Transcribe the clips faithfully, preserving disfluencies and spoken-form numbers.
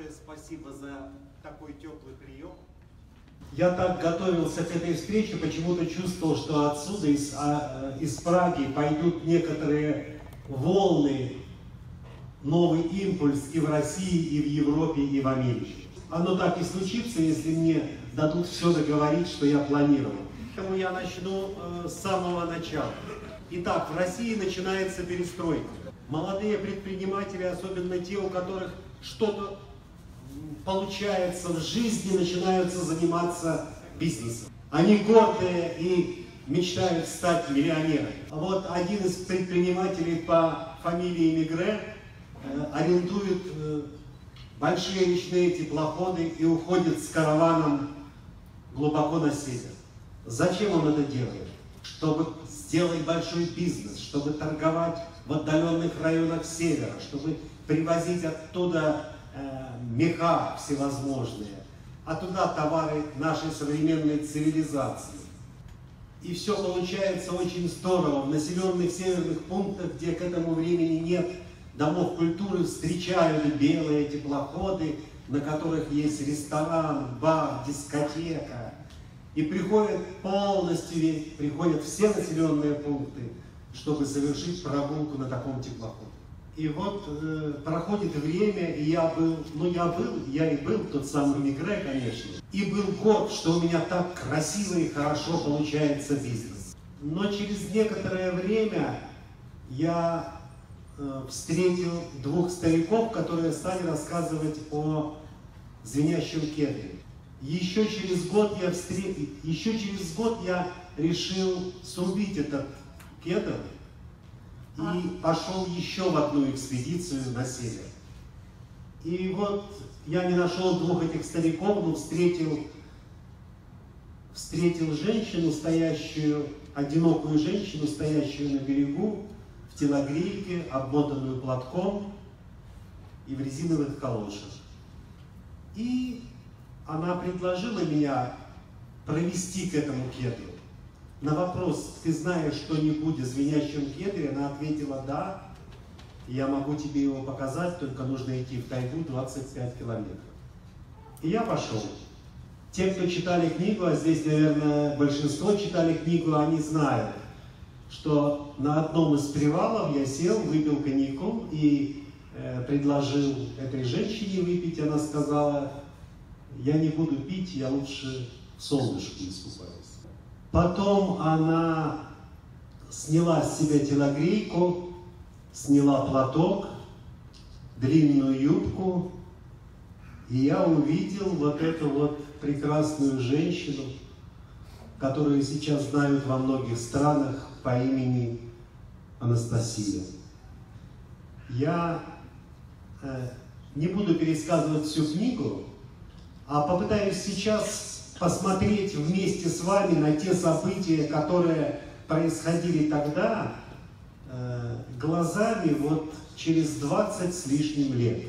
большое спасибо за такой теплый прием. Я так готовился к этой встрече, почему-то чувствовал, что отсюда, из, а, из Праги, пойдут некоторые волны, новый импульс и в России, и в Европе, и в Америке. Оно так и случится, если мне дадут все договорить, что я планировал. Поэтому я начну э, с самого начала. Итак, в России начинается перестройка. Молодые предприниматели, особенно те, у которых что-то получается в жизни, начинают заниматься бизнесом. Они гордые и мечтают стать миллионерами. А вот один из предпринимателей по фамилии Мегре э, арендует э, большие речные теплоходы и уходит с караваном глубоко на север. Зачем он это делает? Чтобы сделать большой бизнес, чтобы торговать в отдаленных районах севера, чтобы привозить оттуда э, меха всевозможные, а туда товары нашей современной цивилизации. И все получается очень здорово. В населенных северных пунктах, где к этому времени нет домов культуры, встречают белые теплоходы, на которых есть ресторан, бар, дискотека. И приходят полностью, приходят все населенные пункты, чтобы совершить прогулку на таком теплоходе. И вот э, проходит время, и я был, ну я был, я и был тот самый Мегре, конечно. И был год, что у меня так красиво и хорошо получается бизнес. Но через некоторое время я э, встретил двух стариков, которые стали рассказывать о звенящем кедре. Еще через год я встр... еще через год я решил срубить этот кедр и пошел еще в одну экспедицию на север. И вот я не нашел двух этих стариков, но встретил, встретил женщину, стоящую, одинокую женщину, стоящую на берегу, в телогрейке, обмотанную платком и в резиновых калошах. И она предложила меня провести к этому кедру. На вопрос, ты знаешь что-нибудь о звенящем кедре, она ответила, да, я могу тебе его показать, только нужно идти в тайгу двадцать пять километров. И я пошел. Те, кто читали книгу, а здесь, наверное, большинство читали книгу, они знают, что на одном из привалов я сел, выпил коньяку и э, предложил этой женщине выпить. Она сказала, я не буду пить, я лучше в солнышке искупаюсь. Потом она сняла с себя телогрейку, сняла платок, длинную юбку, и я увидел вот эту вот прекрасную женщину, которую сейчас знают во многих странах по имени Анастасия. Я э, не буду пересказывать всю книгу, а попытаюсь сейчас посмотреть вместе с вами на те события, которые происходили тогда, э, глазами вот через двадцать с лишним лет.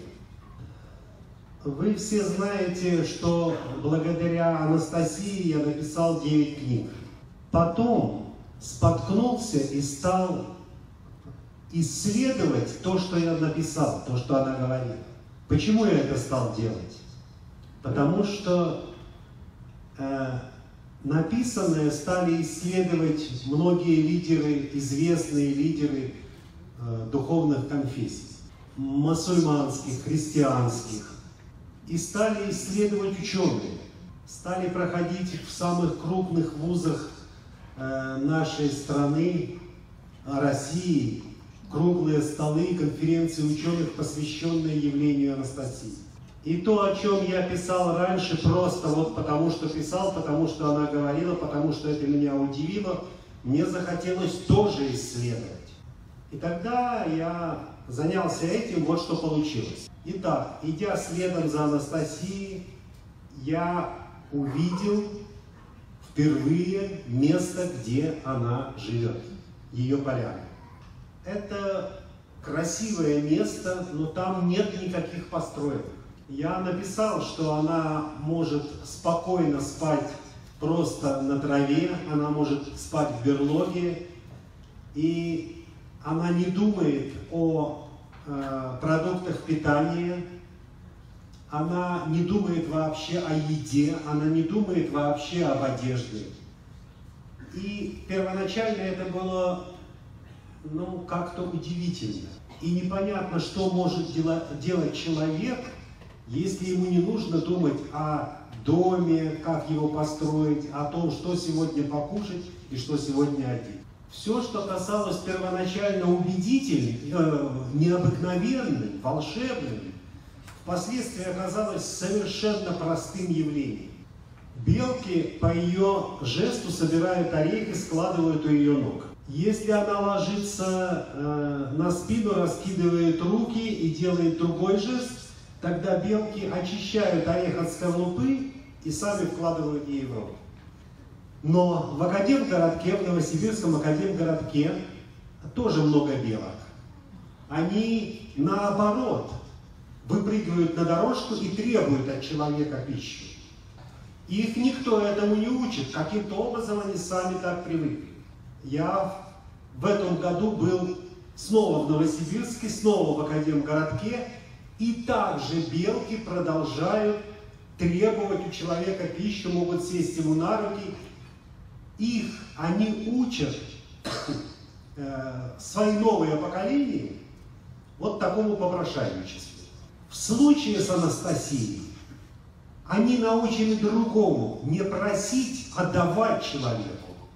Вы все знаете, что благодаря Анастасии я написал девять книг. Потом споткнулся и стал исследовать то, что я написал, то, что она говорила. Почему я это стал делать? Потому что э, написанное стали исследовать многие лидеры, известные лидеры э, духовных конфессий, мусульманских, христианских. И стали исследовать ученые, стали проходить в самых крупных вузах э, нашей страны, России, круглые столы, конференции ученых, посвященные явлению Анастасии. И то, о чем я писал раньше, просто вот потому что писал, потому что она говорила, потому что это меня удивило, мне захотелось тоже исследовать. И тогда я занялся этим, вот что получилось. Итак, идя следом за Анастасией, я увидел впервые место, где она живет, ее поляна. Это красивое место, но там нет никаких построек. Я написал, что она может спокойно спать просто на траве, она может спать в берлоге, и она не думает о э, продуктах питания, она не думает вообще о еде, она не думает вообще об одежде. И первоначально это было, ну, как-то удивительно. И непонятно, что может дела, делать человек, если ему не нужно думать о доме, как его построить, о том, что сегодня покушать и что сегодня одеть. Все, что касалось первоначально убедительным, э, необыкновенным, волшебным, впоследствии оказалось совершенно простым явлением. Белки по ее жесту собирают орех и складывают у ее ног. Если она ложится э, на спину, раскидывает руки и делает другой жест, тогда белки очищают орех от скорлупы и сами вкладывают ей в рот. Но в Академгородке, в Новосибирском Академгородке тоже много белок. Они наоборот выпрыгивают на дорожку и требуют от человека пищу. Их никто этому не учит, каким-то образом они сами так привыкли. Я в этом году был снова в Новосибирске, снова в Академгородке, и также белки продолжают требовать у человека пищу, могут сесть ему на руки. Их они учат, э, свои новые поколения, вот такому попрошайничеству. В случае с Анастасией они научены другому, не просить, а давать человеку.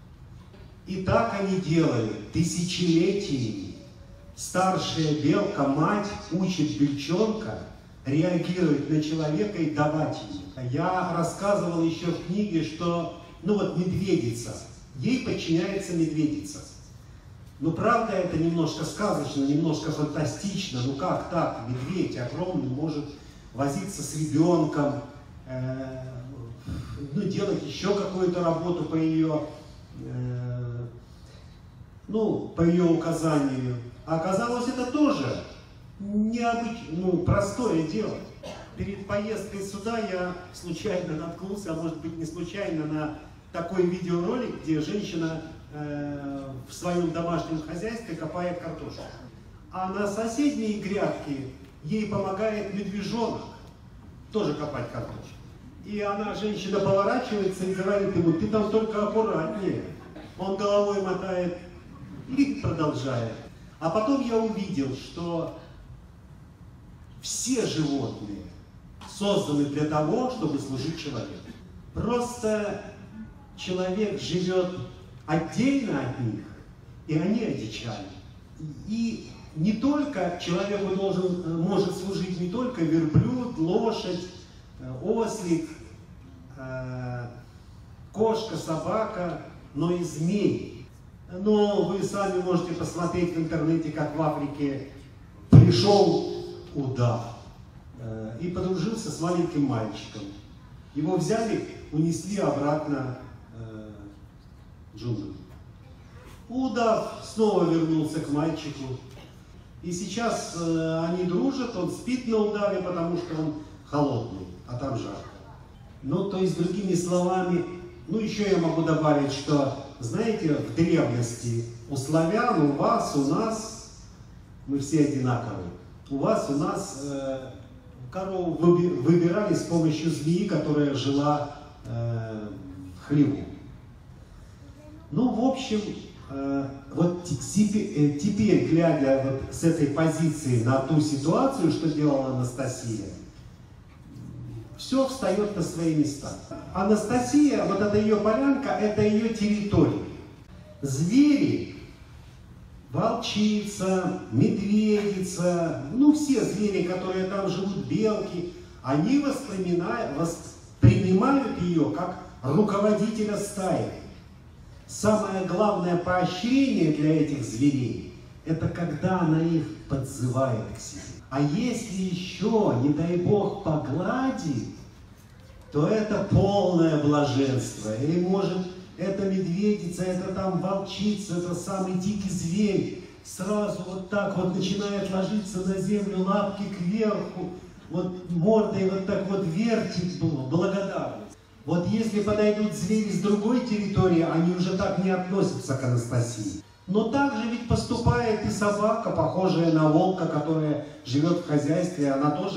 И так они делают тысячелетиями. Старшая белка, мать, учит бельчонка реагировать на человека и давать ему. Я рассказывал еще в книге, что, ну вот медведица, ей подчиняется медведица. Ну правда это немножко сказочно, немножко фантастично. Ну как так, медведь огромный может возиться с ребенком, э, ну делать еще какую-то работу по ее, э, ну, по ее указанию. А оказалось, это тоже необычно, ну, простое дело. Перед поездкой сюда я случайно наткнулся, а может быть не случайно, на такой видеоролик, где женщина э, в своем домашнем хозяйстве копает картошку. А на соседней грядке ей помогает медвежонок тоже копать картошку. И она, женщина, поворачивается и говорит ему: ты там только аккуратнее. Он головой мотает и продолжает. А потом я увидел, что все животные созданы для того, чтобы служить человеку. Просто человек живет отдельно от них, и они одичали. И не только человеку должен, может служить не только верблюд, лошадь, ослик, кошка, собака, но и змей. Но вы сами можете посмотреть в интернете, как в Африке пришел удав э, и подружился с маленьким мальчиком. Его взяли, унесли обратно э, в джунгли. Удав снова вернулся к мальчику. И сейчас э, они дружат, он спит на удаве, потому что он холодный, а там жарко. Ну, то есть, другими словами, ну, еще я могу добавить, что, знаете, в древности у славян, у вас, у нас, мы все одинаковые. У вас, у нас э, корову выбирали с помощью змеи, которая жила э, в хлеву. Ну, в общем, э, вот теперь, теперь, глядя вот с этой позиции на ту ситуацию, что делала Анастасия, все встает на свои места. Анастасия, вот эта ее полянка, это ее территория. Звери, волчица, медведица, ну все звери, которые там живут, белки, они воспринимают, воспринимают ее как руководителя стаи. Самое главное поощрение для этих зверей – это когда она их подзывает к себе. А если еще, не дай Бог, погладит, то это полное блаженство. Или может это медведица, это там волчица, это самый дикий зверь, сразу вот так вот начинает ложиться на землю, лапки кверху, вот мордой вот так вот вертит благодарность. Вот если подойдут звери с другой территории, они уже так не относятся к Анастасии. Но также ведь поступает и собака, похожая на волка, которая живет в хозяйстве, она тоже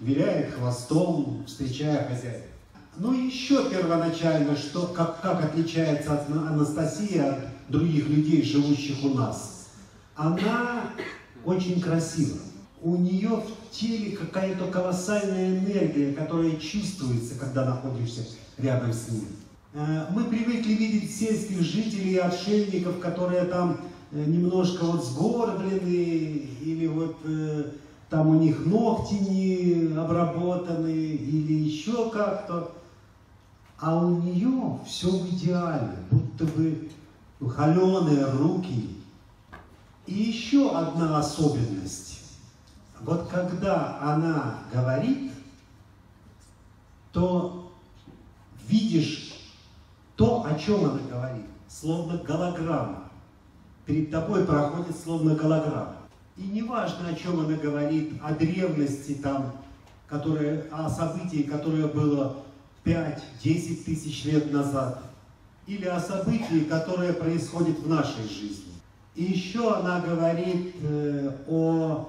виляет хвостом, встречая хозяина. Ну и еще первоначально, что, как, как отличается от Анастасии от других людей, живущих у нас. Она очень красива. У нее в теле какая-то колоссальная энергия, которая чувствуется, когда находишься рядом с ней. Мы привыкли видеть сельских жителей и отшельников, которые там немножко вот сгорблены, или вот э, там у них ногти не обработаны, или еще как-то. А у нее все в идеале, будто бы холеные руки. И еще одна особенность. Вот когда она говорит, то видишь то, о чем она говорит, словно голограмма. Перед тобой проходит словно голограмма. И не важно, о чем она говорит, о древности, там, которое, о событии, которое было пять-десять тысяч лет назад, или о событии, которое происходит в нашей жизни. И еще она говорит э, о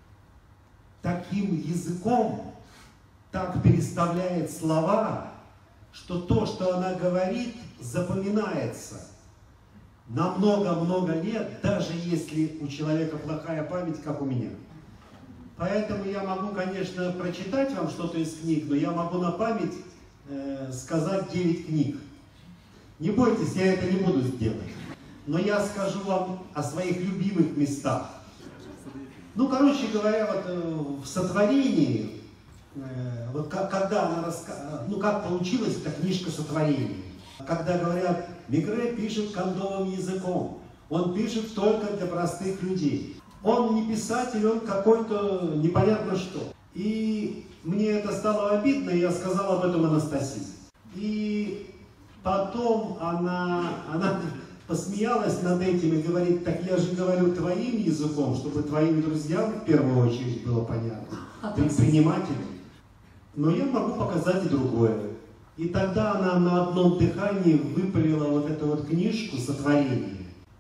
таким языком, так переставляет слова, что то, что она говорит, запоминается на много-много лет, даже если у человека плохая память, как у меня. Поэтому я могу, конечно, прочитать вам что-то из книг, но я могу на память э, сказать девять книг. Не бойтесь, я это не буду сделать. Но я скажу вам о своих любимых местах. Ну, короче говоря, вот э, в сотворении, э, вот как, когда она раска... ну, как получилась эта книжка сотворения. Когда говорят, Мегре пишет кондовым языком, он пишет только для простых людей. Он не писатель, он какой-то непонятно что. И мне это стало обидно, и я сказал об этом Анастасии. И потом она, она посмеялась над этим и говорит, так я же говорю твоим языком, чтобы твоим друзьям в первую очередь было понятно, предпринимателям. Но я могу показать и другое. И тогда она на одном дыхании выпалила вот эту вот книжку «Сотворение».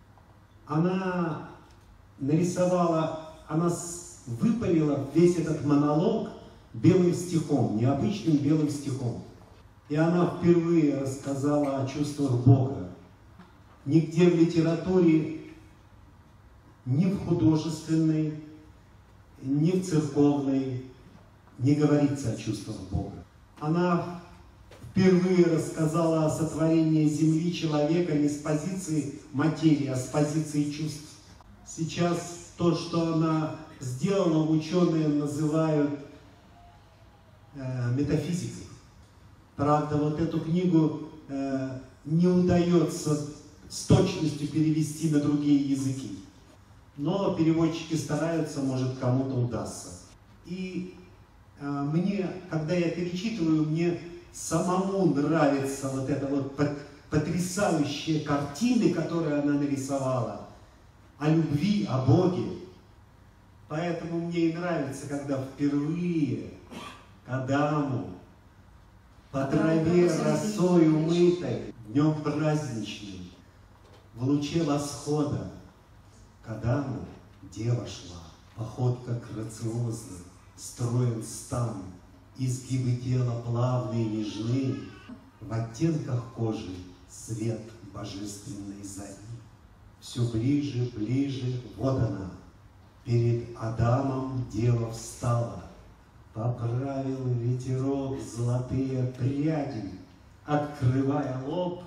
Она нарисовала, она выпалила весь этот монолог белым стихом, необычным белым стихом. И она впервые рассказала о чувствах Бога. Нигде в литературе, ни в художественной, ни в церковной не говорится о чувствах Бога. Она впервые рассказала о сотворении земли человека не с позиции материи, а с позиции чувств. Сейчас то, что она сделала, ученые называют э, метафизикой. Правда, вот эту книгу э, не удается с точностью перевести на другие языки. Но переводчики стараются, может, кому-то удастся. И э, мне, когда я перечитываю, мне самому нравится вот эта вот потрясающая картина, которую она нарисовала, о любви, о Боге. Поэтому мне и нравится, когда впервые к Адаму по траве росой умытой, днем праздничным, в луче восхода к Адаму дева шла, походка грациозна, строен стан, изгибы тела плавные и нежны, в оттенках кожи свет божественной зари. Все ближе, ближе, вот она, перед Адамом дева встала, поправил ветерок золотые пряди, открывая лоб,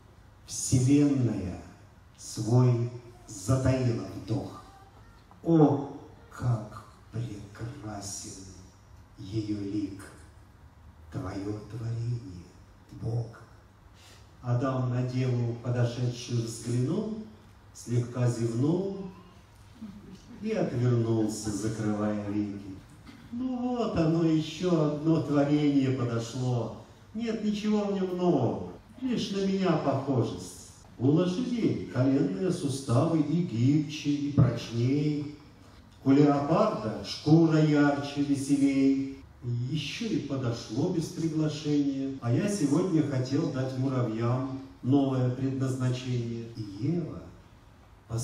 вселенная свой затаила вдох. О, как прекрасен ее лик, твое творение, Бог. Адам на деву подошедшую взглянул, слегка зевнул и отвернулся, закрывая веки. Ну вот оно, еще одно творение подошло. Нет ничего в нем нового, лишь на меня похожесть. У лошадей коленные суставы и гибче, и прочней. У леопарда шкура ярче, веселей. Еще и подошло без приглашения. А я сегодня хотел дать муравьям новое предназначение. И Ева,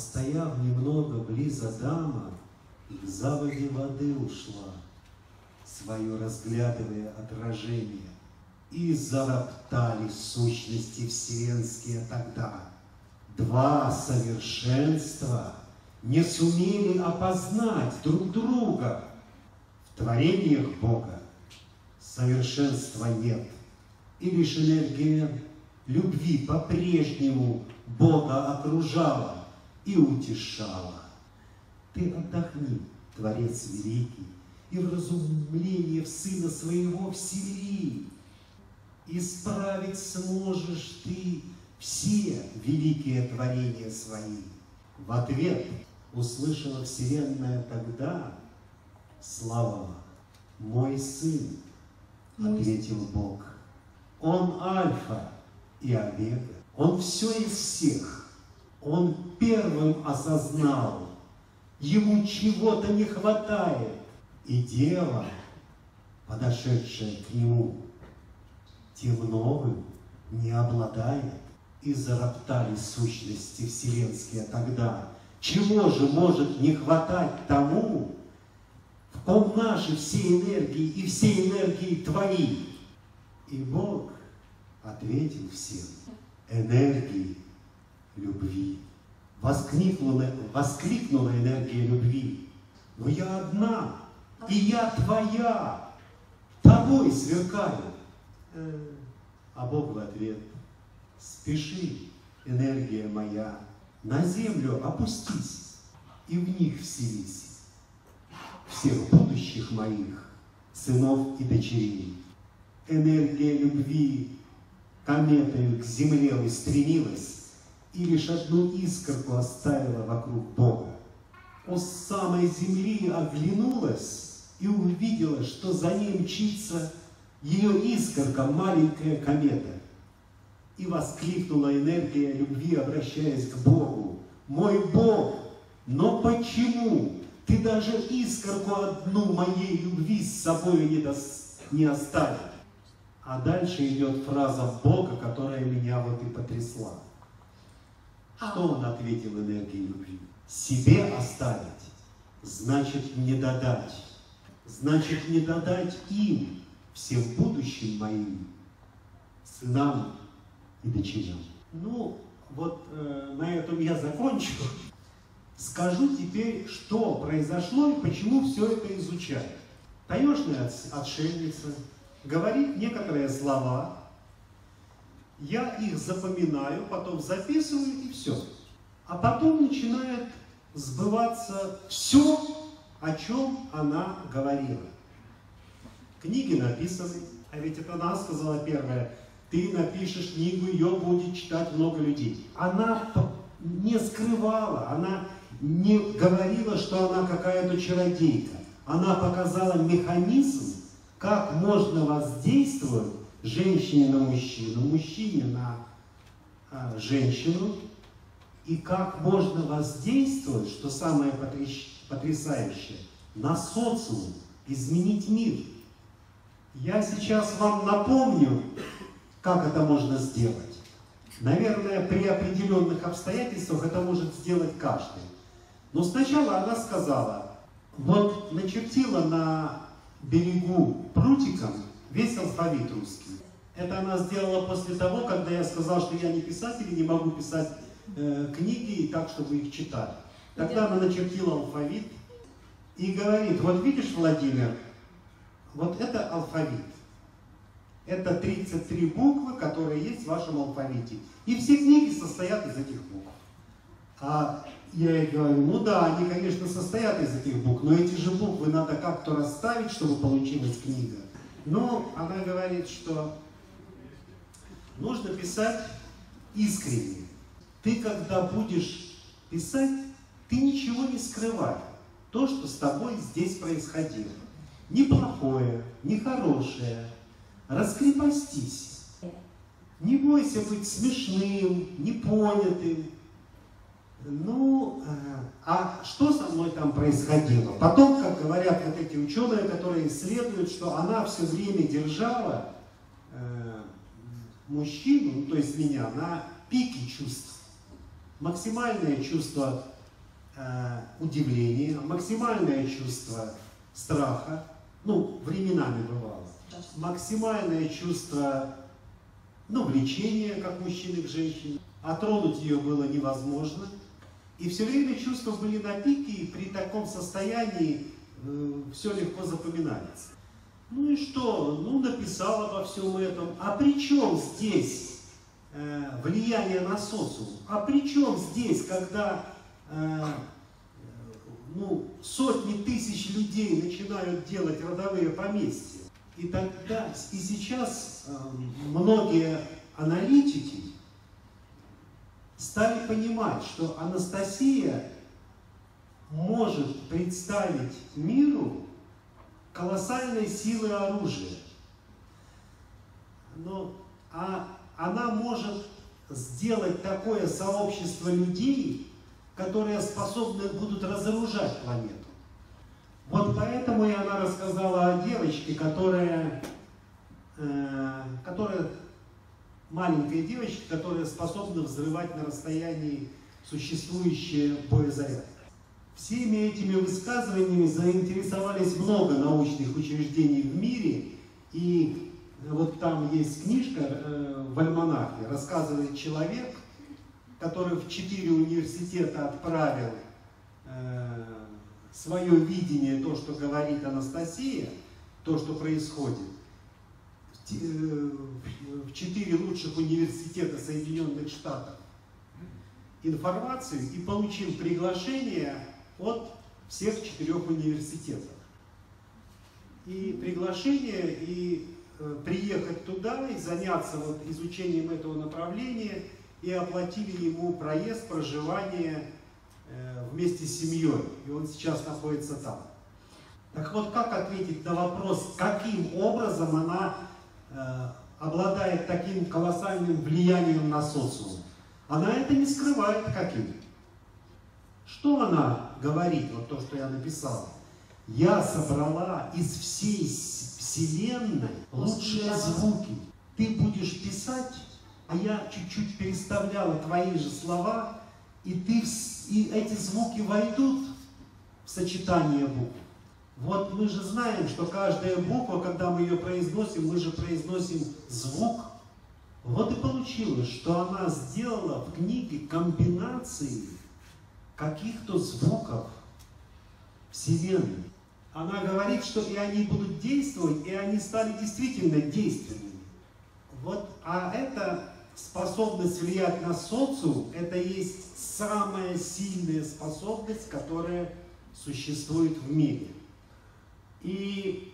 постояв немного близ Адама, к заводе воды ушла. свое разглядывая отражение, и зароптали сущности вселенские тогда. Два совершенства не сумели опознать друг друга. В творениях Бога совершенства нет, и лишь энергия любви по-прежнему Бога окружала и утешала. Ты отдохни, Творец великий, и в разумление в Сына Своего всели. Исправить сможешь ты все великие творения свои. В ответ услышала Вселенная тогда слова: «Мой Сын», ответил Бог. Он Альфа и Омега, Он все из всех. Он первым осознал, Ему чего-то не хватает. И дева, подошедшая к Нему, тем новым не обладает. И зароптали сущности вселенские тогда: чего же может не хватать тому, в ком наши все энергии и все энергии твои? И Бог ответил всем: энергии любви. Воскликнула, воскликнула энергия любви: но я одна, и я твоя, тобой сверкаю. А Бог в ответ: спеши, энергия моя, на землю опустись и в них вселись. Всех будущих моих сынов и дочерей. Энергия любви кометою к земле устремилась и лишь одну искорку оставила вокруг Бога. У самой земли оглянулась и увидела, что за ней мчится ее искорка, маленькая комета. И воскликнула энергия любви, обращаясь к Богу: мой Бог, но почему ты даже искорку одну моей любви с собой не, дос... не оставил? А дальше идет фраза Бога, которая меня вот и потрясла. Что он ответил энергии любви? Себе оставить, значит не додать. Значит не додать им, всем будущим моим, сынам и дочерям. Ну, вот э, на этом я закончу. Скажу теперь, что произошло и почему все это изучать. Таежная отшельница говорит некоторые слова, я их запоминаю, потом записываю и все. А потом начинает сбываться все, о чем она говорила. Книги написаны, а ведь это она сказала первое: ты напишешь книгу, ее будет читать много людей. Она не скрывала, она не говорила, что она какая-то чародейка. Она показала механизм, как можно воздействовать женщине на мужчину, мужчине на а, женщину, и как можно воздействовать, что самое потрясающее, на социум, изменить мир. Я сейчас вам напомню, как это можно сделать. Наверное, при определенных обстоятельствах это может сделать каждый. Но сначала она сказала, вот начертила на берегу прутиком весь алфавит русский. Это она сделала после того, когда я сказал, что я не писатель и не могу писать э, книги так, чтобы их читали. Тогда она начертила алфавит и говорит, вот видишь, Владимир, вот это алфавит. Это тридцать три буквы, которые есть в вашем алфавите. И все книги состоят из этих букв. А я ей говорю, ну да, они, конечно, состоят из этих букв, но эти же буквы надо как-то расставить, чтобы получилась книга. Но она говорит, что нужно писать искренне. Ты, когда будешь писать, ты ничего не скрывай. То, что с тобой здесь происходило. Ни плохое, ни хорошее. Раскрепостись. Не бойся быть смешным, непонятым. Ну, а что со мной там происходило? Потом, как говорят вот эти ученые, которые исследуют, что она все время держала э, мужчину, ну, то есть меня, на пике чувств. Максимальное чувство э, удивления, максимальное чувство страха, ну, временами бывало, максимальное чувство, ну, влечения, как мужчины к женщине. Оттронуть ее было невозможно. И все время чувства были на пике, и при таком состоянии э, все легко запоминается. Ну и что? Ну, написал обо всем этом. А при чем здесь э, влияние на социум? А при чем здесь, когда э, ну, сотни тысяч людей начинают делать родовые поместья? И тогда, и сейчас э, многие аналитики стали понимать, что Анастасия может представить миру колоссальной силы оружия. Но, а она может сделать такое сообщество людей, которые способны будут разоружать планету. Вот поэтому и она рассказала о девочке, которая, э, которая маленькая девочка, которая способна взрывать на расстоянии существующие боезаряды. Всеми этими высказываниями заинтересовались много научных учреждений в мире, и вот там есть книжка э, в альманахе, рассказывает человек, который в четыре университета отправил э, свое видение, то, что говорит Анастасия, то, что происходит, в четыре лучших университета Соединенных Штатов информацию и получил приглашение от всех четырех университетов. И приглашение, и э, приехать туда, и заняться вот изучением этого направления, и оплатили ему проезд, проживание э, вместе с семьей. И он сейчас находится там. Так вот, как ответить на вопрос, каким образом она э, обладает таким колоссальным влиянием на социум? Она это не скрывает каким. Что она говорит, вот то, что я написал? Я собрала из всей вселенной лучшие звуки. Ты будешь писать, а я чуть-чуть переставляла твои же слова, и, ты, и эти звуки войдут в сочетание букв. Вот мы же знаем, что каждая буква, когда мы ее произносим, мы же произносим звук. Вот и получилось, что она сделала в книге комбинации каких-то звуков Вселенной. Она говорит, что и они будут действовать, и они стали действительно действенными. Вот, а эта способность влиять на социум, это есть самая сильная способность, которая существует в мире. И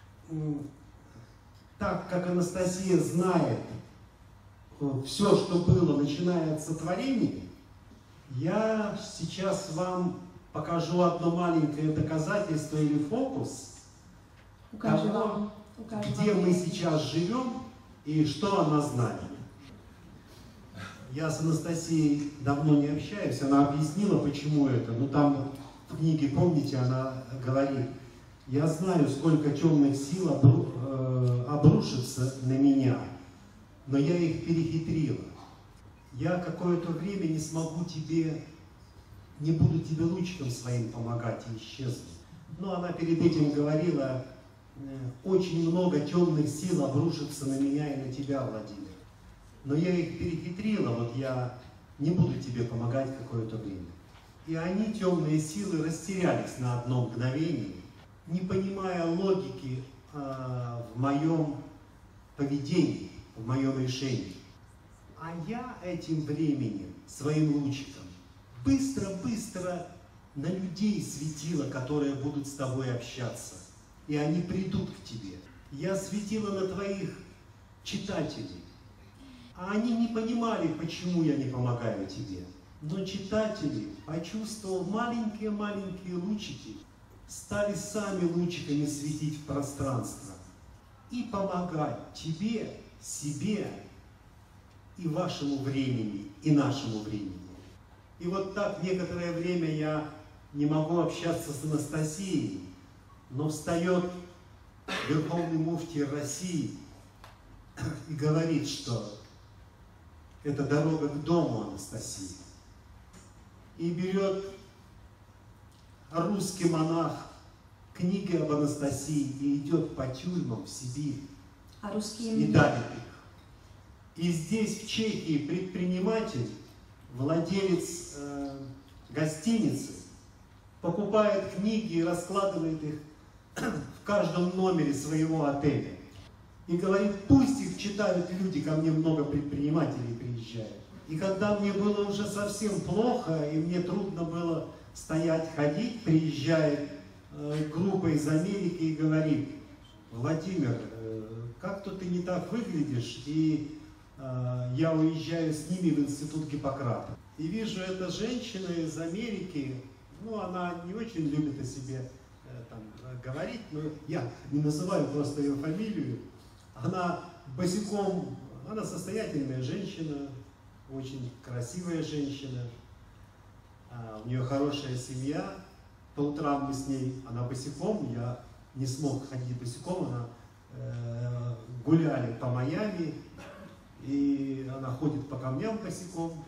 так как Анастасия знает все, что было, начиная от сотворения, я сейчас вам покажу одно маленькое доказательство или фокус того, где мы сейчас живем и что она знает. Я с Анастасией давно не общаюсь, она объяснила, почему это. Ну там в книге, помните, она говорит: я знаю, сколько темных сил обру, э, обрушится на меня, но я их перехитрила. Я какое-то время не смогу тебе, не буду тебе лучиком своим помогать и исчезну. Но она перед этим говорила: очень много темных сил обрушится на меня и на тебя, Владимир. Но я их перехитрила, вот я не буду тебе помогать какое-то время. И они, темные силы, растерялись на одно мгновение, не понимая логики э, в моем поведении, в моем решении. А я этим временем, своим лучиком, быстро-быстро на людей светила, которые будут с тобой общаться. И они придут к тебе. Я светила на твоих читателей. А они не понимали, почему я не помогаю тебе. Но читатели, почувствовав маленькие-маленькие лучики, стали сами лучиками светить в пространство и помогать тебе, себе и вашему времени, и нашему времени. И вот так некоторое время я не могу общаться с Анастасией, но встает Верховный муфтий России и говорит, что это дорога к дому Анастасии. И берет русский монах книги об Анастасии и идет по тюрьмам в Сибирь A и ruským давит их. И здесь, в Чехии, предприниматель, владелец э, гостиницы, покупает книги и раскладывает их в каждом номере своего отеля. И говорит, пусть их читают люди, ко мне много предпринимателей приезжают. И когда мне было уже совсем плохо, и мне трудно было стоять, ходить, приезжает э, группа из Америки и говорит, Владимир, э, как-то ты не так выглядишь, и э, я уезжаю с ними в институт Гиппократа. И вижу, эта женщина из Америки, ну, она не очень любит о себе э, там, говорить, но я не называю просто ее фамилию. Она босиком, она состоятельная женщина, очень красивая женщина, а, у нее хорошая семья. По утрам мы с ней, она босиком, я не смог ходить босиком, она э, гуляли по Майами, и она ходит по камням босиком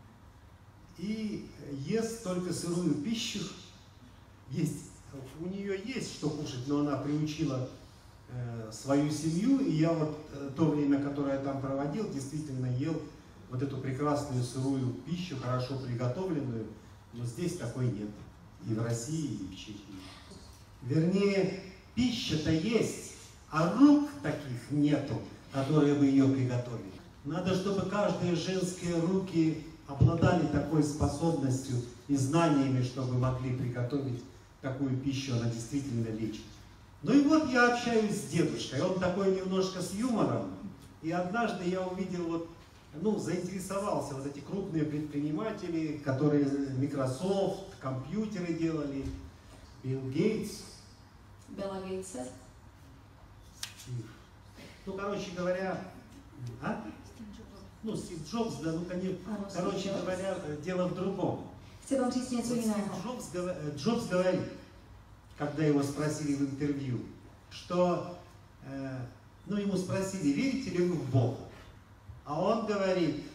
и ест только сырую пищу. Есть, у нее есть что кушать, но она приучила э, свою семью, и я вот э, то время, которое я там проводил, действительно ел вот эту прекрасную сырую пищу, хорошо приготовленную, но здесь такой нет. И в России, и в Чехии. Вернее, пища-то есть, а рук таких нету, которые бы ее приготовили. Надо, чтобы каждые женские руки обладали такой способностью и знаниями, чтобы могли приготовить такую пищу, она действительно лечит. Ну и вот я общаюсь с дедушкой, он такой немножко с юмором, и однажды я увидел, вот, ну, заинтересовался, вот эти крупные предприниматели, которые Microsoft, компьютеры делали, Билл Гейтс. Billa Gatese. Ну, короче говоря, а? Ну, Стив Джобс, да, ну, конечно, Ano, Steve короче Jobs. говоря, дело в другом. Chci vám říct něco Вот Стив jiného. Джобс, гова- Джобс говорит, когда его спросили в интервью, что, э, ну, ему спросили, верите ли вы в Бога? А он говорит,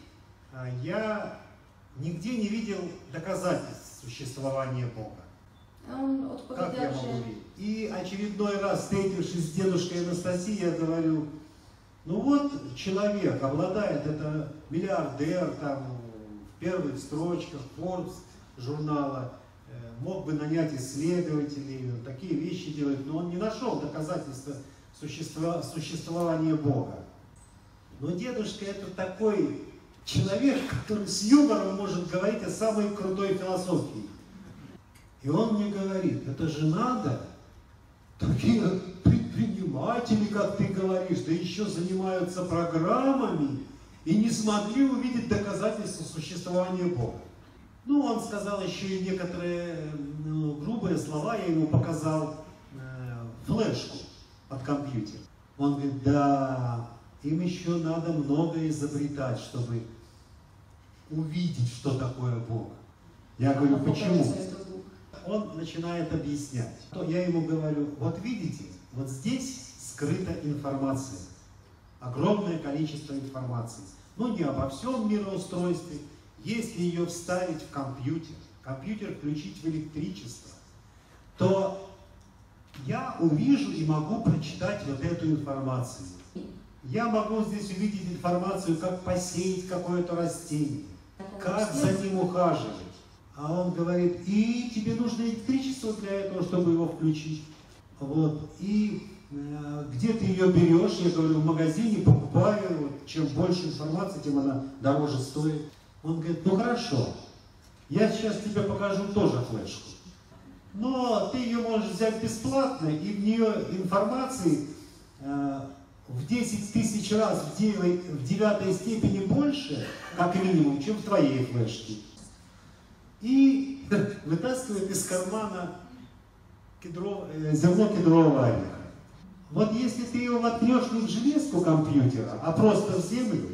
я нигде не видел доказательств существования Бога. A on Как я odpověděl, могу že верить? И очередной раз, встретившись с дедушкой Анастасией, я говорю, ну вот человек обладает, это миллиардер, там, в первых строчках Forbes журнала, э, мог бы нанять исследователей, такие вещи делать, но он не нашел доказательства существа, существования Бога. Но дедушка это такой человек, который с юмором может говорить о самой крутой философии. И он мне говорит, это же надо, такие предприниматели, как ты говоришь, да еще занимаются программами и не смогли увидеть доказательства существования Бога. Ну, он сказал еще и некоторые ну, грубые слова, я ему показал э, флешку под компьютер. Он говорит, да, им еще надо много изобретать, чтобы увидеть, что такое Бог. Я говорю, почему? co je to Bůh. Он начинает объяснять. То я ему говорю, вот видите, вот здесь скрыта информация. Огромное количество информации. Ну, не обо всем мироустройстве. Если ее вставить в компьютер, компьютер включить в электричество, то я увижу и могу прочитать вот эту информацию. Я могу здесь увидеть информацию, как посеять какое-то растение, как за ним ухаживать. А он говорит, и тебе нужно электричество для этого, чтобы его включить. Вот. И э, где ты ее берешь? Я говорю, в магазине покупаю. Вот, чем больше информации, тем она дороже стоит. Он говорит, ну хорошо, я сейчас тебе покажу тоже флешку. Но ты ее можешь взять бесплатно, и в нее информации э, в десять тысяч раз в девятой, в девятой степени больше, как минимум, чем в твоей флешке. И вытаскивает из кармана кедров, э, зерно кедрового ореха. Вот если ты его воткнешь не в железку компьютера, а просто в землю,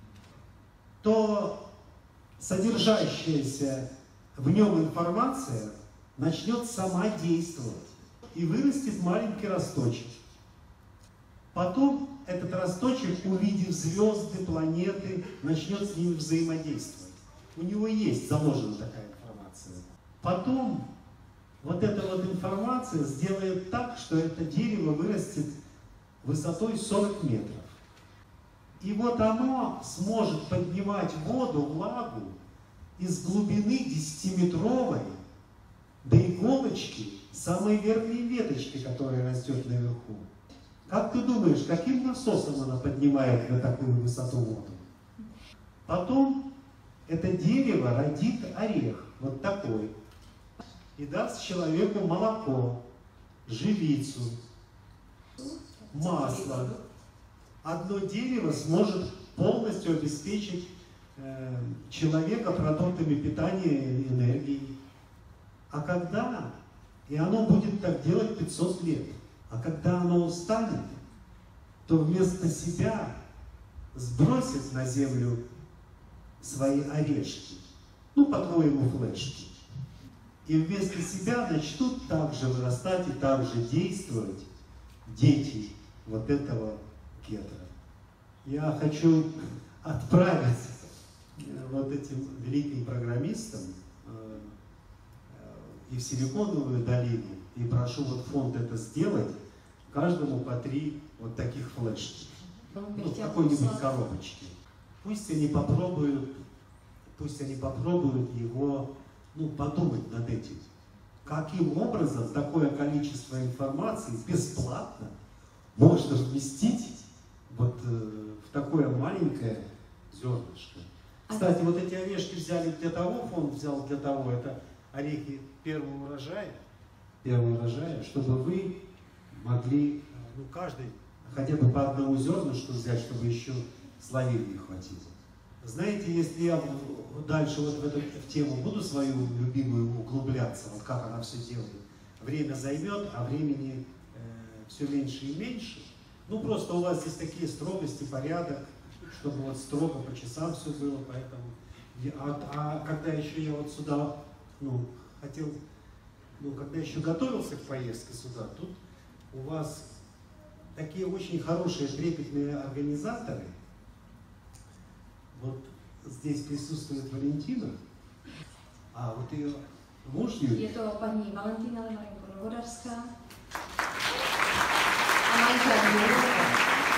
то содержащаяся в нем информация начнет сама действовать и вырастет маленький росточек. Потом этот росточек, увидев звезды, планеты, начнет с ними взаимодействовать. У него есть заложена такая информация. Потом вот эта вот информация сделает так, что это дерево вырастет высотой сорок метров. И вот оно сможет поднимать воду, влагу из глубины десятиметровой до иголочки самой верхней веточки, которая растет наверху. Как ты думаешь, каким насосом она поднимает на такую высоту воду? Потом это дерево родит орех, вот такой, и даст человеку молоко, живицу, масло. Одно дерево сможет полностью обеспечить э, человека продуктами питания и энергией. А когда, и оно будет так делать пятьсот лет, а когда оно устанет, то вместо себя сбросит на землю свои орешки, ну, по-твоему, флешки. И вместо себя начнут также вырастать и также действовать дети вот этого кедра. Я хочу отправить вот этим великим программистам и в Силиконовую долину, и прошу вот фонд это сделать, каждому по три вот таких флешки, ну, в какой-нибудь коробочке. Пусть они попробуют, пусть они попробуют его, ну, подумать над этим. Каким образом такое количество информации бесплатно можно вместить вот э, в такое маленькое зернышко. Кстати, вот эти орешки взяли для того, фонд взял для того, это орехи первого урожая, первого урожая, чтобы вы могли, ну, каждый хотя бы по одному зернышку взять, чтобы еще словей не хватило. Знаете, если я дальше вот в эту в тему буду свою любимую углубляться, вот как она все делает, время займет, а времени э, все меньше и меньше. Ну, просто у вас здесь такие строгости, порядок, чтобы вот строго по часам все было, поэтому... А, а когда еще я вот сюда, ну, хотел, ну, когда еще готовился к поездке сюда, тут у вас такие очень хорошие, трепетные организаторы. Вот здесь присутствует Валентина, а вот ее муж Юрий. Je to paní Valentína Marinko-Novodarská a manžel Jurij.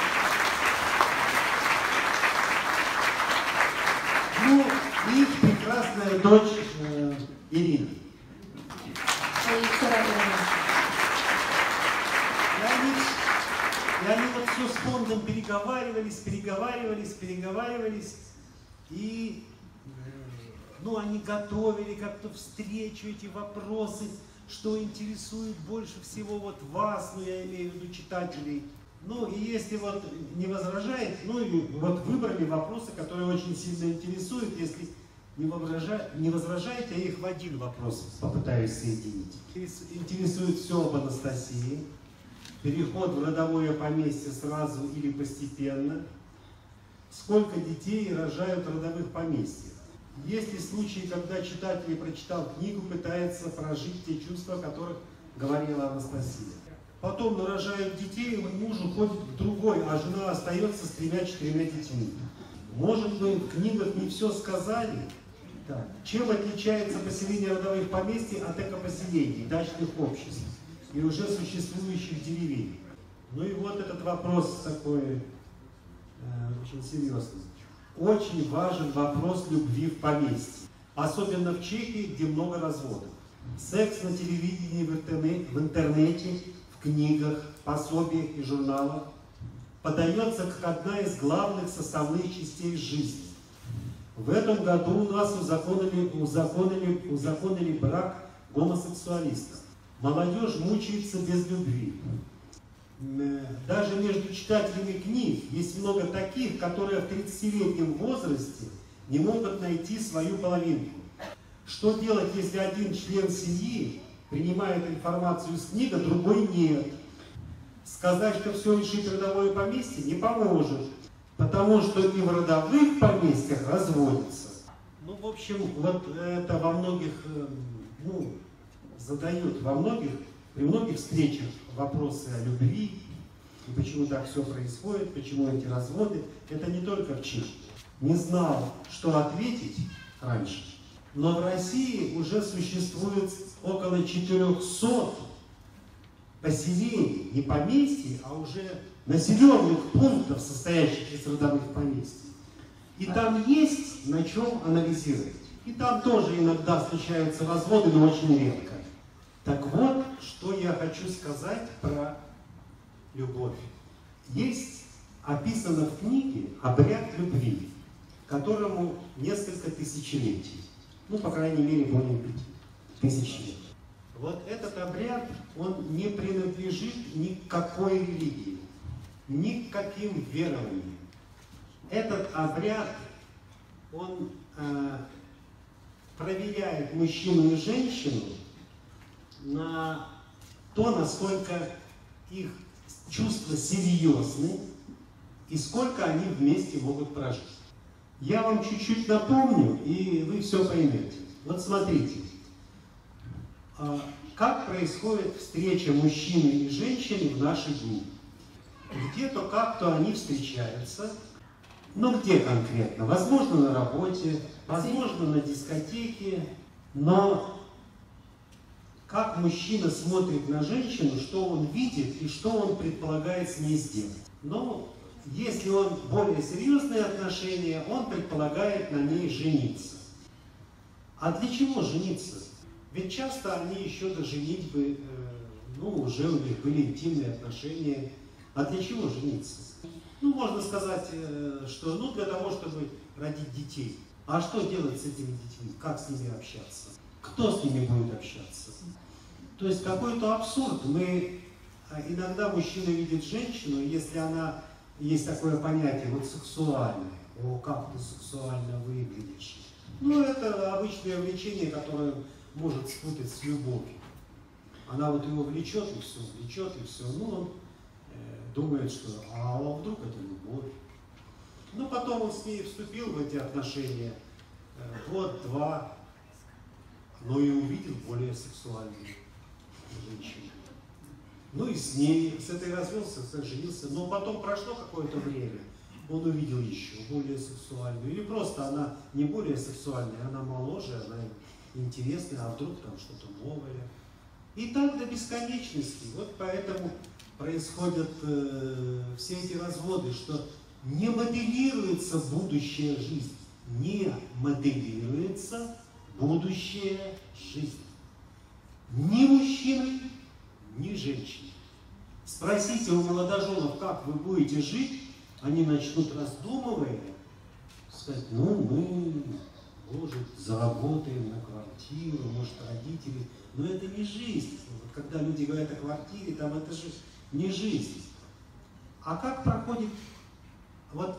Ну, и их прекрасная дочь э, Ирина. A její dcera Irina. И они, и они вот все с фондом переговаривались, переговаривались, переговаривались. И ну, они готовили как-то встречу, эти вопросы, что интересует больше всего вот вас, ну я имею в виду читателей. Ну и если вот не возражает, ну и вот выбрали вопросы, которые очень сильно интересуют. Если не, возража, не возражаете, я их в один вопрос попытаюсь соединить. Интересует все об Анастасии. Переход в родовое поместье сразу или постепенно. Сколько детей рожают в родовых поместьях? Есть ли случаи, когда читатель, прочитав книгу, пытается прожить те чувства, о которых говорила Анастасия? Потом нарожают детей, и муж уходит к другой, а жена остается с тремя-четырьмя детьми. Может быть, в книгах не все сказали? Так. Чем отличается поселение родовых поместий от экопоселений, дачных обществ и уже существующих деревень? Ну и вот этот вопрос такой... очень серьезный. Очень важен вопрос любви в поместье. Особенно в Чехии, где много разводов. Секс на телевидении, в интернете, в, интернете, в книгах, пособиях и журналах подается как одна из главных составных частей жизни. В этом году у нас узаконили, узаконили, узаконили брак гомосексуалистов. Молодежь мучается без любви. Даже между читателями книг есть много таких, которые в тридцатилетнем возрасте не могут найти свою половинку. Что делать, если один член семьи принимает информацию из книги, а другой нет? Сказать, что все решит родовое поместье, не поможет, потому что и в родовых поместьях разводятся. Ну, в общем, вот это во многих, ну, задают, во многих, при многих встречах вопросы о любви, и почему так все происходит, почему эти разводы. Это не только в Чехии. Не знал, что ответить раньше. Но в России уже существует около четырёхсот поселений, не поместий, а уже населенных пунктов, состоящих из родовых поместий. И там есть на чем анализировать. И там тоже иногда случаются разводы, но очень редко. Так вот, что я хочу сказать про любовь. Есть описано в книге обряд любви, которому несколько тысячелетий. Ну, по крайней мере, более пяти тысяч лет. Вот этот обряд, он не принадлежит ни к какой религии, ни к каким верованиям. Этот обряд, он э, проверяет мужчину и женщину на то, насколько их чувства серьезны и сколько они вместе могут прожить. Я вам чуть-чуть напомню, и вы все поймете. Вот смотрите, как происходит встреча мужчины и женщины в наши дни. Где-то как-то они встречаются. Но где конкретно? Возможно, на работе, возможно, на дискотеке. Но как мужчина смотрит на женщину, что он видит и что он предполагает с ней сделать. Но если он более серьезные отношения, он предполагает на ней жениться. А для чего жениться? Ведь часто они еще до женитьбы, ну, уже у них были интимные отношения. А для чего жениться? Ну, можно сказать, что ну, для того, чтобы родить детей. А что делать с этими детьми? Как с ними общаться? Кто с ними будет общаться? То есть какой-то абсурд. Мы иногда мужчина видит женщину, если она, есть такое понятие, вот сексуальное. О, как ты сексуально выглядишь. Ну, это обычное влечение, которое может спутать с любовью. Она вот его влечет и все, влечет и все. Ну, он э, думает, что а вдруг это любовь. Ну, потом он с ней вступил в эти отношения э, год, два, но и увидел более сексуальную женщину. Ну и с ней, с этой развелся, с этой женился. Но потом прошло какое-то время, он увидел еще более сексуальную. Или просто она не более сексуальная, она моложе, она интересная, а вдруг там что-то новое. И так до бесконечности. Вот поэтому происходят э, все эти разводы, что не моделируется будущая жизнь. Не моделируется будущая жизнь. Ни мужчины, ни женщины. Спросите у молодоженов, как вы будете жить, они начнут, раздумывая, сказать, ну мы, может, заработаем на квартиру, может, родители. Но это не жизнь. Вот когда люди говорят о квартире, там это же не жизнь. А как проходит вот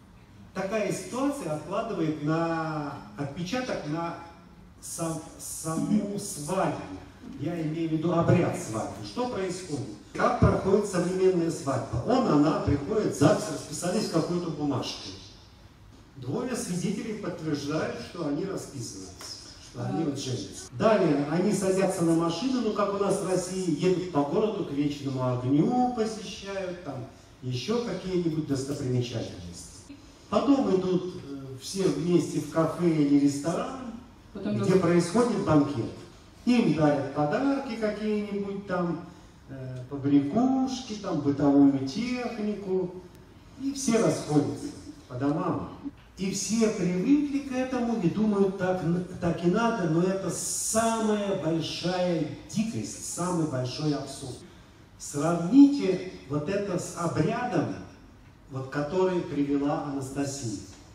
такая ситуация, откладывает на отпечаток на сам, саму свадьбу. Я имею в виду обряд свадьбы. Что происходит? Как проходит современная свадьба? Он, она приходит, ЗАГС, расписались в какую-то бумажку. Двое свидетелей подтверждают, что они расписываются, что они вот женятся. Далее они садятся на машину, ну как у нас в России, едут по городу к Вечному огню, посещают там еще какие-нибудь достопримечательности. Потом идут э, все вместе в кафе или ресторан, Потом где происходит банкет. Им дарят подарки какие-нибудь там, э, побрякушки, там, бытовую технику. И все расходятся по домам. И все привыкли к этому и думают, так, так и надо, но это самая большая дикость, самый большой абсурд. Сравните вот это с обрядом, вот, который привела Анастасия.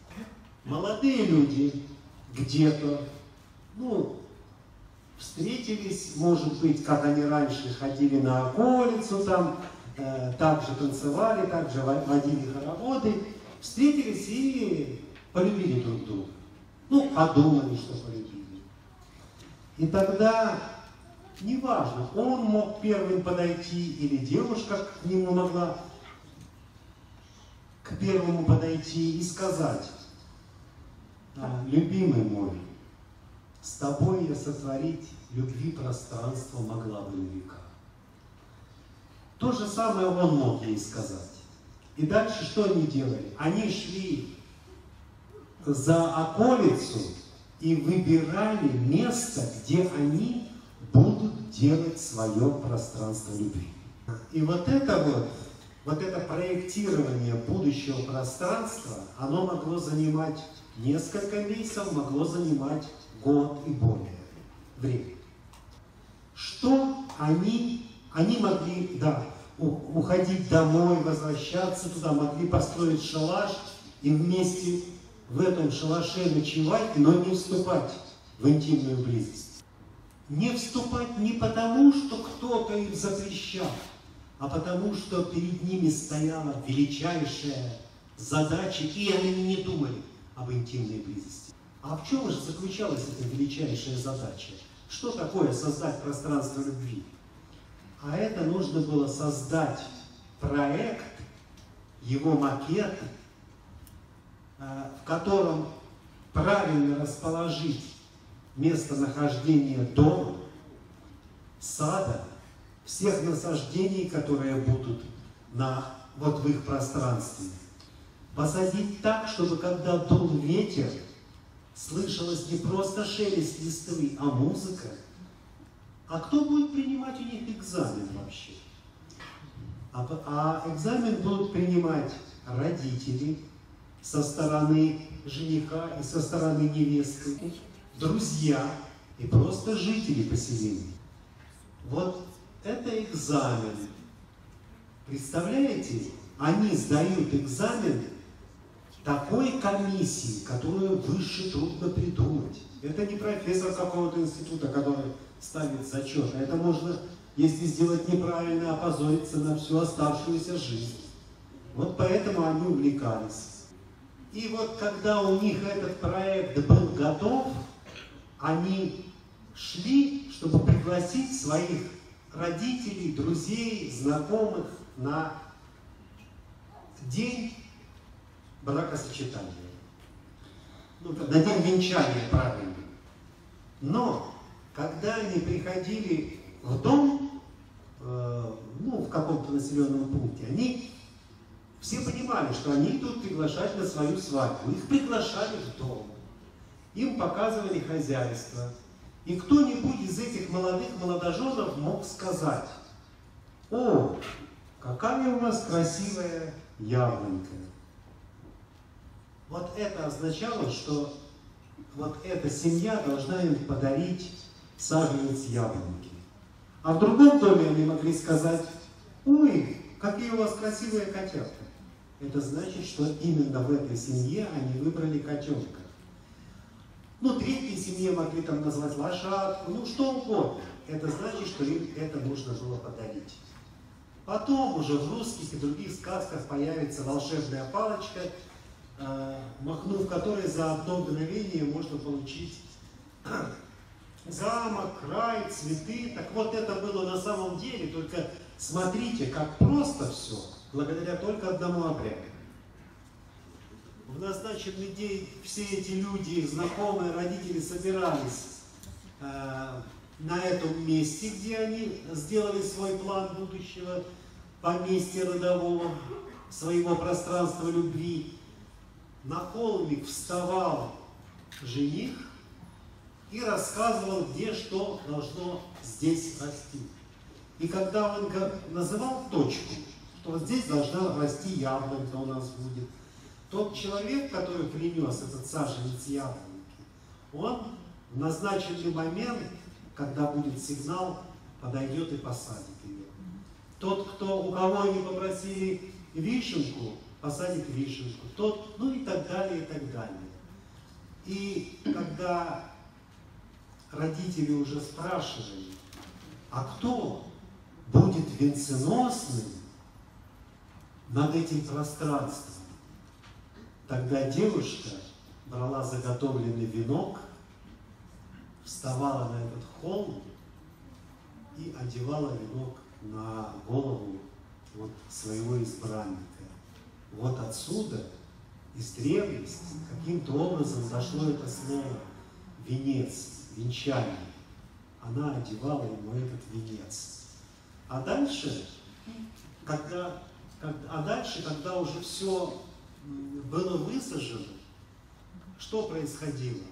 Молодые люди где-то, ну, встретились, может быть, как они раньше ходили на околицу, там, э, так же танцевали, так же водили хороводы, встретились и полюбили друг друга. Ну, подумали, что полюбили. И тогда, неважно, он мог первым подойти, или девушка к нему могла к первому подойти и сказать, любимый мой, с тобой я сотворить любви пространство могла бы на века. То же самое он мог ей сказать. И дальше что они делали? Они шли за околицу и выбирали место, где они будут делать свое пространство любви. И вот это вот, вот это проектирование будущего пространства, оно могло занимать несколько месяцев, могло занимать год и более времени. Что они, они могли, да, уходить домой, возвращаться туда, могли построить шалаш и вместе в этом шалаше ночевать, но не вступать в интимную близость. Не вступать не потому, что кто-то им запрещал, а потому, что перед ними стояла величайшая задача, и они не думали об интимной близости. А в чем же заключалась эта величайшая задача? Что такое создать пространство любви? А это нужно было создать проект, его макет, в котором правильно расположить местонахождение дома, сада, всех насаждений, которые будут на, вот в их пространстве. Посадить так, чтобы когда дул ветер, слышалось не просто шелест листвы, а музыка. А кто будет принимать у них экзамен вообще? А, а экзамен будут принимать родители со стороны жениха и со стороны невесты, друзья и просто жители поселения. Вот это экзамен. Представляете, они сдают экзамен такой комиссии, которую выше трудно придумать. Это не профессор какого-то института, который ставит зачет. А это можно, если сделать неправильно, опозориться на всю оставшуюся жизнь. Вот поэтому они увлекались. И вот когда у них этот проект был готов, они шли, чтобы пригласить своих родителей, друзей, знакомых на день бракосочетания. Ну, на день венчания, правильно. Но когда они приходили в дом, э, ну, в каком-то населенном пункте, они все понимали, что они идут приглашать на свою свадьбу. Их приглашали в дом. Им показывали хозяйство. И кто-нибудь из этих молодых молодоженов мог сказать: «О, какая у вас красивая яблонька». Вот это означало, что вот эта семья должна им подарить саженец яблоньки. А в другом доме они могли сказать: «Ой, какие у вас красивые котята». Это значит, что именно в этой семье они выбрали котенка. Ну, третьей семье могли там назвать лошадку, ну, что угодно. Это значит, что им это нужно было подарить. Потом уже в русских и других сказках появится волшебная палочка, э, махнув которой за одно мгновение можно получить замок, рай, цветы. Так вот, это было на самом деле, только смотрите, как просто все, благодаря только одному обряду. В назначенный день все эти люди, их знакомые, родители собирались э, на этом месте, где они сделали свой план будущего поместья родового, своего пространства любви. На холмик вставал жених и рассказывал, где что должно здесь расти. И когда он называл точку, что вот здесь должна расти яблонька у нас будет, тот человек, который принес этот саженец яблоньки, он в назначенный момент, когда будет сигнал, подойдет и посадит ее. Тот, кто, у кого они попросили вишенку, посадит вишенку. Тот, ну и так далее, и так далее. И когда родители уже спрашивали, а кто будет венценосным над этим пространством, тогда девушка брала заготовленный венок, вставала на этот холм и одевала венок на голову вот своего избранника. Вот отсюда, из древности, каким-то образом дошло это слово «венец», «венчание». Она одевала ему этот венец. А дальше, когда, когда, а дальше, когда уже все было высажено, что происходило?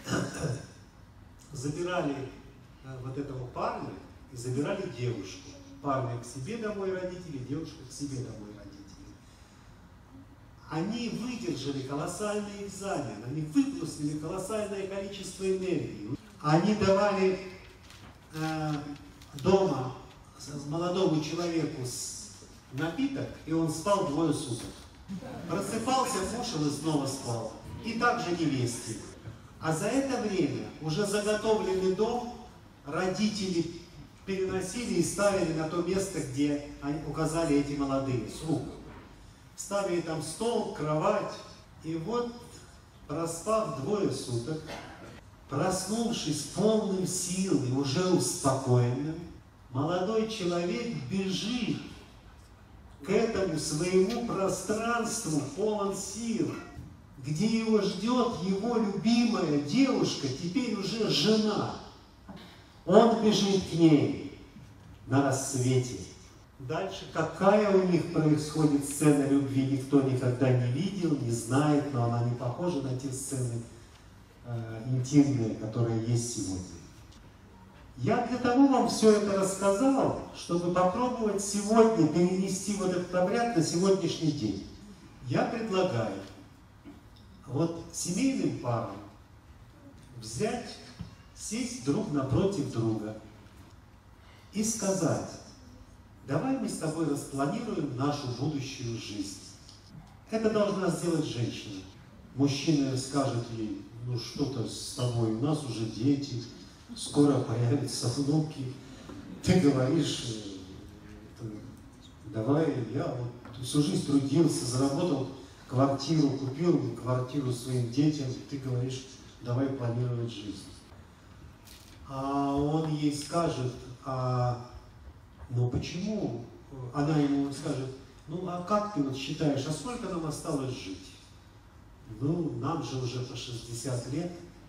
забирали вот этого парня и забирали девушку. Парня к себе домой родители, девушка к себе домой родители. Они выдержали колоссальный экзамен, они выплеснули колоссальное количество энергии. Они давали э, дома молодому человеку напиток, и он спал двое суток. Просыпался, кушал и снова спал. И также невесте. А за это время уже заготовленный дом родители переносили и ставили на то место, где они указали эти молодые, слуг. Ставили там стол, кровать. И вот, проспав двое суток, проснувшись полным сил и уже успокоенным, молодой человек бежит к этому своему пространству, полон сил, где его ждет его любимая девушка, теперь уже жена. Он бежит к ней на рассвете. Дальше какая у них происходит сцена любви, никто никогда не видел, не знает, но она не похожа на те сцены э, интимные, которые есть сегодня. Я для того вам все это рассказал, чтобы попробовать сегодня перенести вот этот обряд на сегодняшний день. Я предлагаю вот семейным парам взять, сесть друг напротив друга и сказать: давай мы с тобой распланируем нашу будущую жизнь. Это должна сделать женщина. Мужчина скажет ей: ну что-то с тобой, у нас уже дети, скоро появятся внуки. Ты говоришь: давай, я вот всю жизнь трудился, заработал квартиру, купил квартиру своим детям, ты говоришь: давай планировать жизнь. А он ей скажет: а, ну почему? Она ему скажет: ну а как ты вот считаешь, а сколько нам осталось жить? Ну, нам же уже по шестьдесят лет.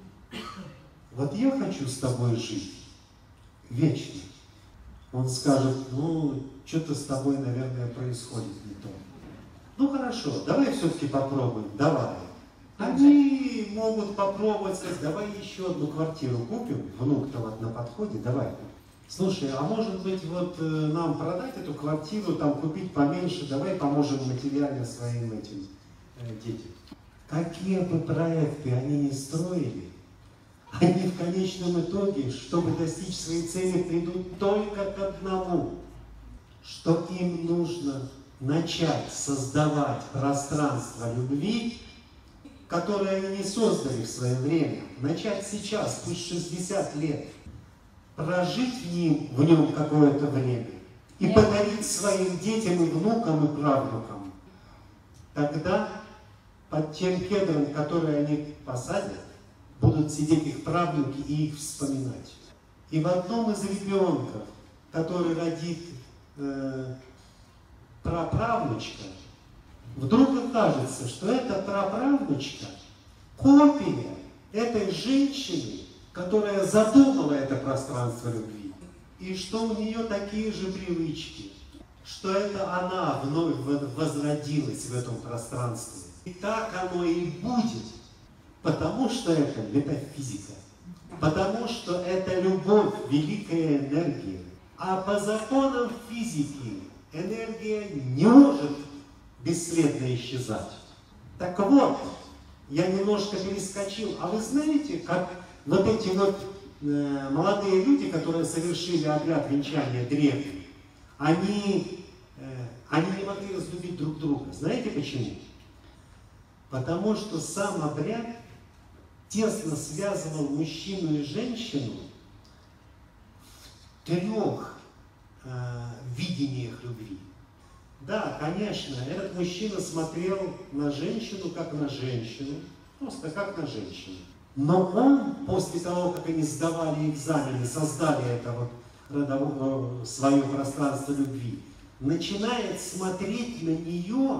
Вот я хочу с тобой жить вечно. Он скажет: ну, что-то с тобой, наверное, происходит не то. Ну хорошо, давай все-таки попробуем, давай. Они могут попробовать сказать: давай еще одну квартиру купим, внук-то вот на подходе, давай. Слушай, а может быть вот э, нам продать эту квартиру, там купить поменьше, давай поможем материально своим этим э, детям. Какие бы проекты они ни строили, они в конечном итоге, чтобы достичь своей цели, придут только к одному, что им нужно начать создавать пространство любви, которое они не создали в свое время, начать сейчас, пусть шестьдесят лет, прожить в нем, в нем какое-то время и подарить своим детям и внукам и правнукам. Тогда под тем кедром, который они посадят, будут сидеть их правнуки и их вспоминать. И в одном из ребенков, который родит э, праправнучка, вдруг окажется, что эта праправнучка копия этой женщины, которая задумала это пространство любви. И что у нее такие же привычки, что это она вновь возродилась в этом пространстве. И так оно и будет, потому что это метафизика, потому что это любовь, великая энергия. А по законам физики энергия не может бесследно исчезать. Так вот, я немножко перескочил. А вы знаете, как вот эти вот э, молодые люди, которые совершили обряд венчания древний, они, э, они не могли разлюбить друг друга. Знаете почему? Потому что сам обряд тесно связывал мужчину и женщину в трех э, видениях любви. Да, конечно, этот мужчина смотрел на женщину как на женщину, просто как на женщину. Но он, после того, как они сдавали экзамены, создали это вот родовое, свое пространство любви, начинает смотреть на нее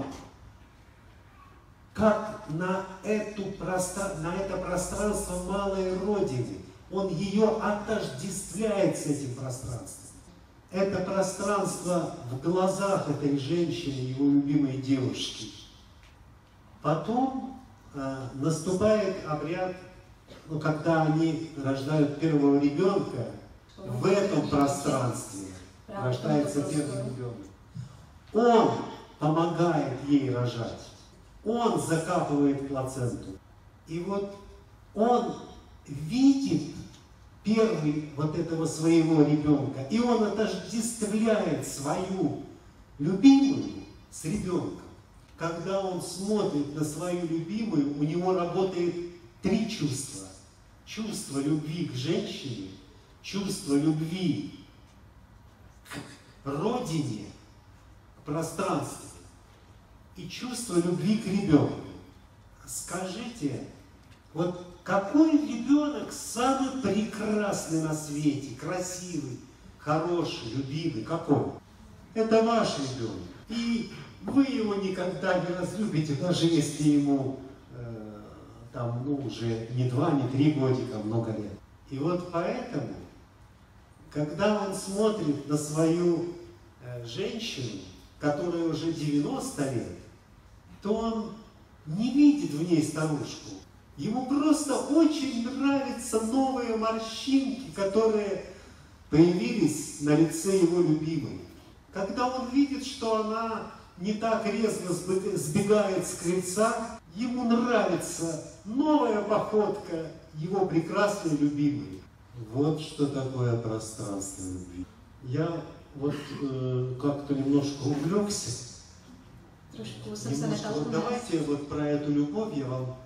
как на, эту пространство, на это пространство малой Родины. Он ее отождествляет с этим пространством. Это пространство в глазах этой женщины, его любимой девушки. Потом э, наступает обряд ну, когда они рождают первого ребенка, в этом пространстве рождается первый ребенок. Он помогает ей рожать. Он закапывает плаценту. И вот он видит первый вот этого своего ребенка, и он отождествляет свою любимую с ребенком. Когда он смотрит на свою любимую, у него работает три чувства. Чувство любви к женщине, чувство любви к родине, к пространству и чувство любви к ребенку. Скажите, вот какой ребенок самый прекрасный на свете, красивый, хороший, любимый? Какой? Это ваш ребенок. И вы его никогда не разлюбите, даже если ему э, там, ну, уже не два, не три годика, много лет. И вот поэтому, когда он смотрит на свою э, женщину, которая уже девяносто лет, то он не видит в ней старушку. Ему просто очень нравятся новые морщинки, которые появились на лице его любимой. Когда он видит, что она не так резко сбегает с крыльца, ему нравится новая походка его прекрасной любимой. Вот что такое пространство любви. Я вот э, как-то немножко увлекся. Немножко, вот давайте вот про эту любовь я вам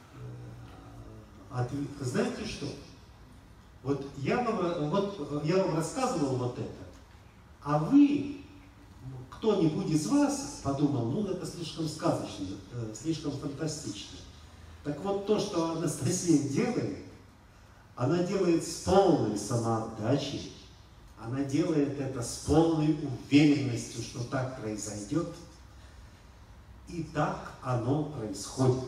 э, отвечу. Знаете что? Вот я вам, вот я вам рассказывал вот это, а вы, кто-нибудь из вас подумал, ну это слишком сказочно, э, слишком фантастично. Так вот то, что Анастасия делает, она делает с полной самоотдачей, она делает это с полной уверенностью, что так произойдет, и так оно происходит.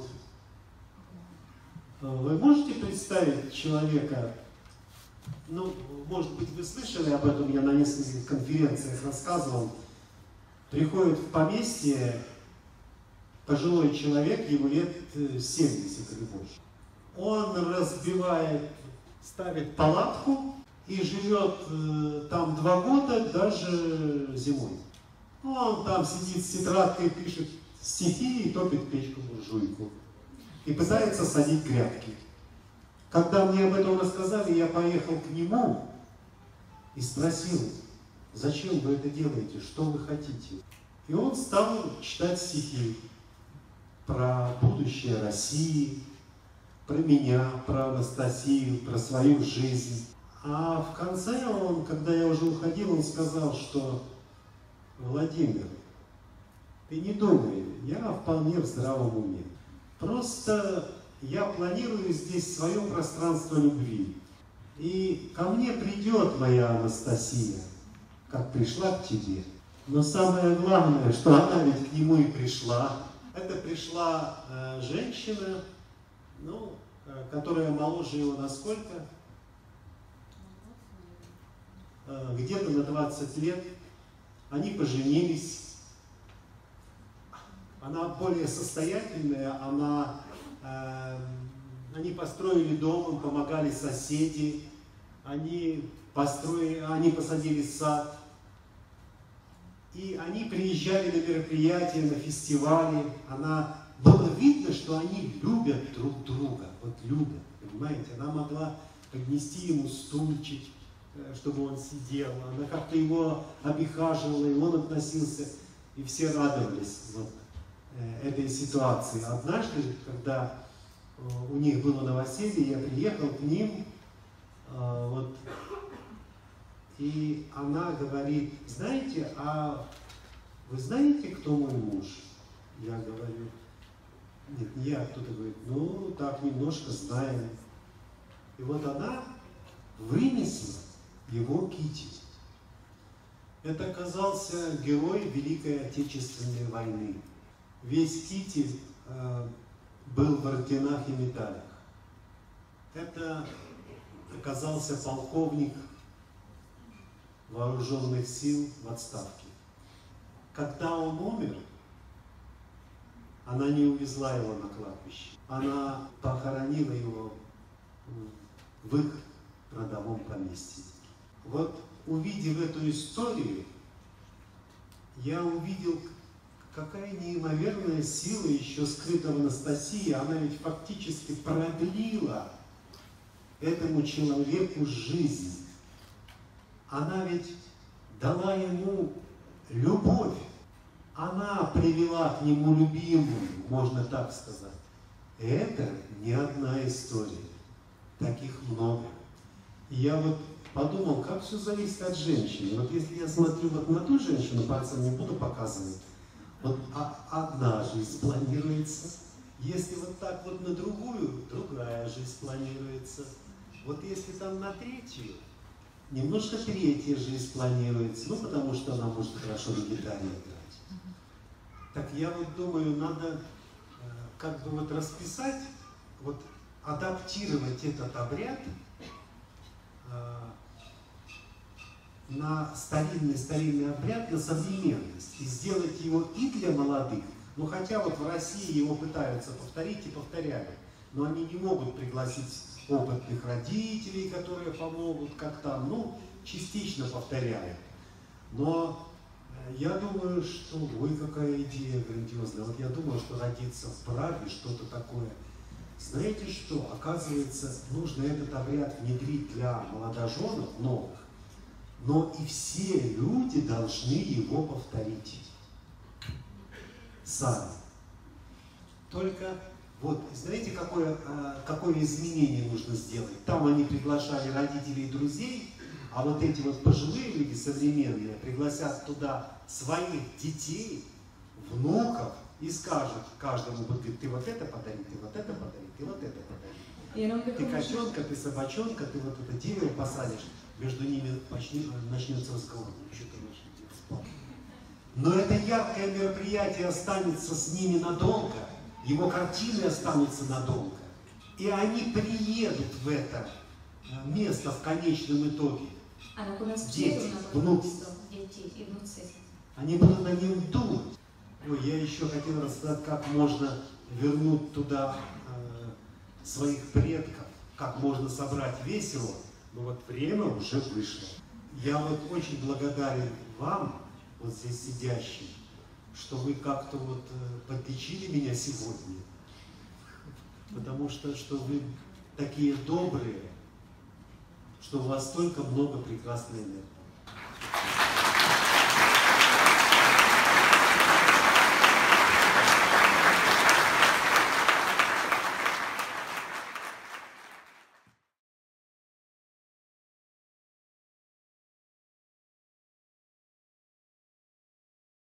Вы можете представить человека, ну, может быть, вы слышали об этом, я на нескольких конференциях рассказывал, приходит в поместье пожилой человек, ему лет семьдесят или больше. Он разбивает, ставит палатку и живет э, там два года, даже зимой. Он там сидит с тетрадкой, пишет стихи и топит печку-буржуйку. И пытается садить грядки. Когда мне об этом рассказали, я поехал к нему и спросил, зачем вы это делаете, что вы хотите? И он стал читать стихи про будущее России, про меня, про Анастасию, про свою жизнь. А в конце он, когда я уже уходил, он сказал, что Владимир, ты не думай, я вполне в здравом уме. Просто я планирую здесь свое пространство любви. И ко мне придет моя Анастасия, как пришла к тебе. Но самое главное, что она ведь к нему и пришла. Это пришла э, женщина, ну, э, которая моложе его на сколько? Э, где-то на двадцать лет. Они поженились. Она более состоятельная, она, э, они построили дом, им помогали соседи, они, построили, они посадили сад. И они приезжали на мероприятия, на фестивали. Она, было видно, что они любят друг друга. Вот любят, понимаете? Она могла поднести ему стульчик, чтобы он сидел. Она как-то его обихаживала, и он относился. И все радовались вот, э, этой ситуации. Однажды, когда э, у них было новоселье, я приехал к ним, э, вот, и она говорит, знаете, а вы знаете, кто мой муж? Я говорю, нет, не я, кто-то говорит, ну, так немножко знаем. И вот она вынесла его Кити. Это оказался герой Великой Отечественной войны. Весь Кити э, был в орденах и медалях. Это оказался полковник вооруженных сил в отставке. Когда он умер, она не увезла его на кладбище. Она похоронила его в их родовом поместье. Вот увидев эту историю, я увидел, какая неимоверная сила еще скрыта в Анастасии. Она ведь фактически продлила этому человеку жизнь. Она ведь дала ему любовь. Она привела к нему любимую, можно так сказать. Это не одна история. Таких много. И я вот подумал, как все зависит от женщины. Вот если я смотрю вот на ту женщину, пальцем не буду показывать, вот одна жизнь планируется. Если вот так вот на другую, другая жизнь планируется. Вот если там на третью, немножко третья жизнь планируется. Ну, потому что она может хорошо на гитаре играть. Так я вот думаю, надо как бы вот расписать, вот адаптировать этот обряд на старинный-старинный обряд, на современность, и сделать его и для молодых, ну хотя вот в России его пытаются повторить и повторяют, но они не могут пригласить опытных родителей, которые помогут, как там, ну, частично повторяют. Но я думаю, что, ой, какая идея грандиозная, вот я думаю, что родиться в Праге, что-то такое. Знаете что, оказывается, нужно этот обряд внедрить для молодоженов новых, но и все люди должны его повторить сами. Только вот, знаете, какое, какое изменение нужно сделать? Там они приглашали родителей и друзей, а вот эти вот пожилые люди, современные, пригласят туда своих детей, внуков, и скажут каждому, ты, ты вот это подари, ты вот это подари, ты вот это подари. Ты котенка, ты собачонка, ты вот это дерево посадишь, между ними начнется разговор. Но это яркое мероприятие останется с ними надолго, его картины останутся надолго. И они приедут в это место в конечном итоге. Дети, внуки. Они будут на нем думать. Ой, я еще хотел рассказать, как можно вернуть туда э, своих предков, как можно собрать весело, но вот время уже вышло. Я вот очень благодарен вам, вот здесь сидящим, что вы как-то вот э, подлечили меня сегодня, потому что, что вы такие добрые, что у вас столько много прекрасной энергии.